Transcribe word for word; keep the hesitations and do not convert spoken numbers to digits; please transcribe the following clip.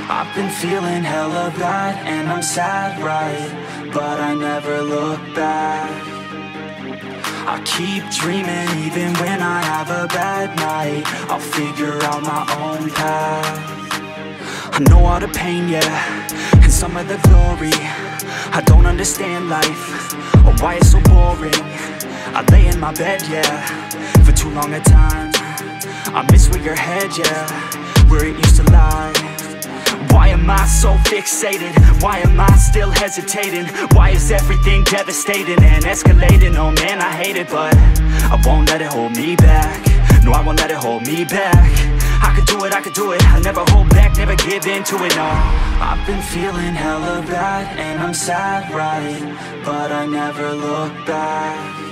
I've been feeling hella bad and I'm sad, right? But I never look back. I keep dreaming even when I have a bad night. I'll figure out my own path. I know all the pain, yeah, and some of the glory. I don't understand life, or why it's so boring. I lay in my bed, yeah, for too long a time. I miss where your head, yeah, where it used to lie. Why am I so fixated? Why am I still hesitating? Why is everything devastating and escalating? Oh man, I hate it, but I won't let it hold me back. No, I won't let it hold me back. I could do it, I could do it. I never hold back, never give in to it, no. I've been feeling hella bad and I'm sad, right? But I never look back.